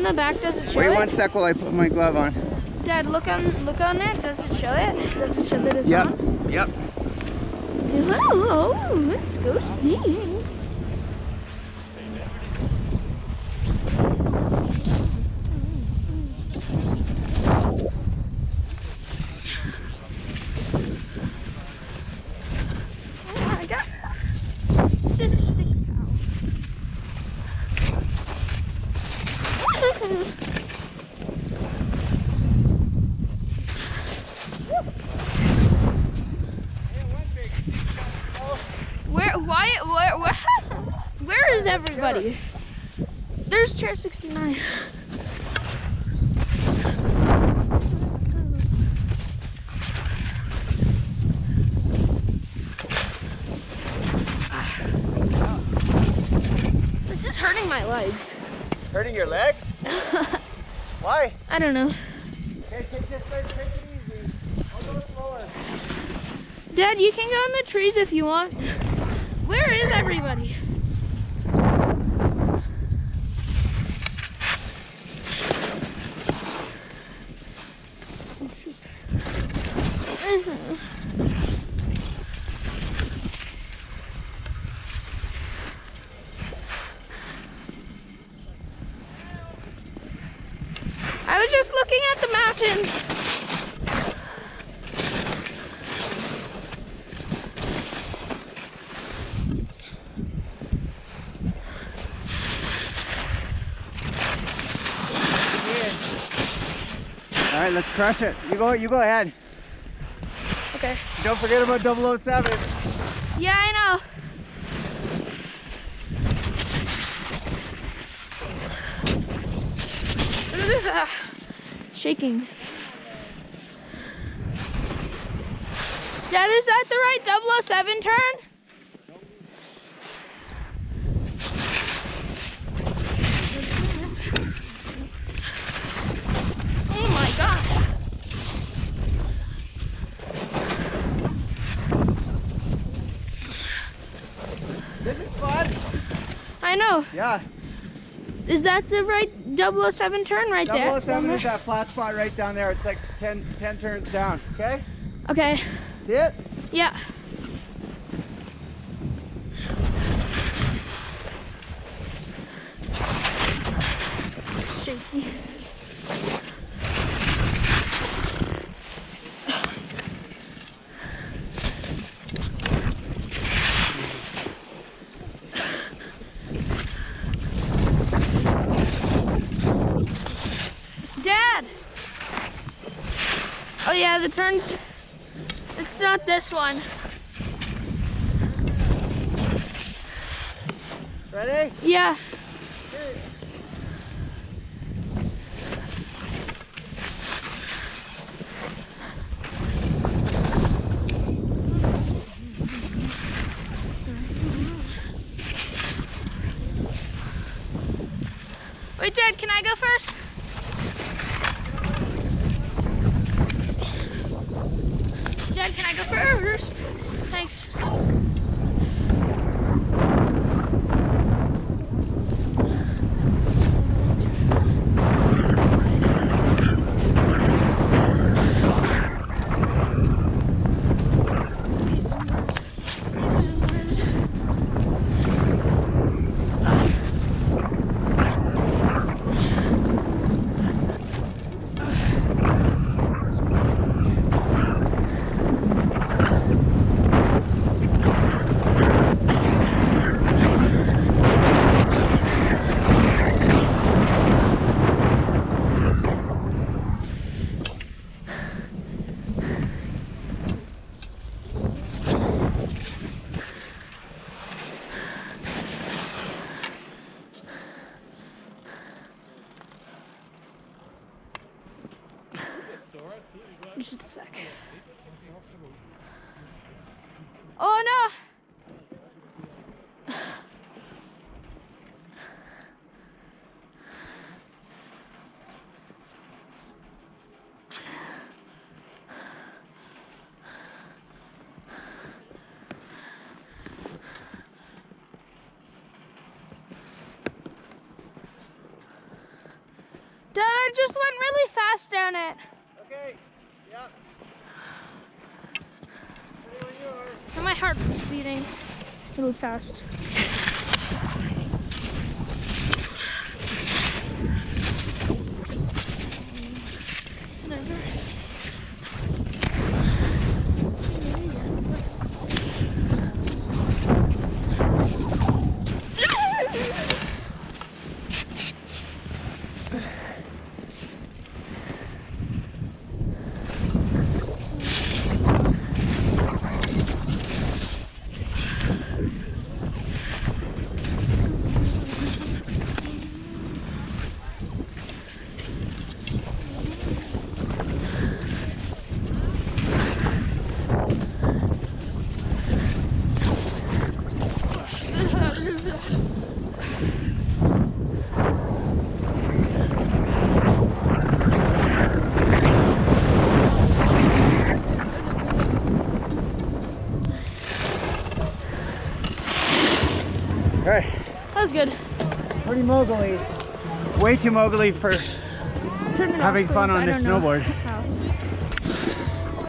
the back, does it show Wait it? 1 sec while I put my glove on. Dad, look on it. Does it show it? Does it show that it's on? Yep. Oh, let's go skiing. Oh my God. It's just a stick cow. Where is everybody? There's chair 69. This is hurting my legs. Hurting your legs? Why? I don't know. Okay, take it easy. I'll go slower. Dad, you can go in the trees if you want. Where is everybody? I was just looking at the mountains. All right, let's crush it. You go ahead. Okay. Don't forget about 007. Yeah, I know. Shaking. Dad, is that the right 007 turn? Oh my God. This is fun. I know. Yeah. Is that the right 007 turn right there? 007 is that flat spot right down there. It's like 10 turns down, okay? Okay. See it? Yeah. Shaky. Dad! Oh yeah, the turns, it's not this one. Ready? Yeah. Wait, Dad, can I go first? Dad, can I go first? Thanks. Just a sec. Oh no! Dad, I just went really fast down it. Okay. Yep. Ready when you are. And my heart was beating really fast. All right. That was good. Pretty mogully. Way too mogully for Turn it off, having fun please. on I this don't know snowboard. how.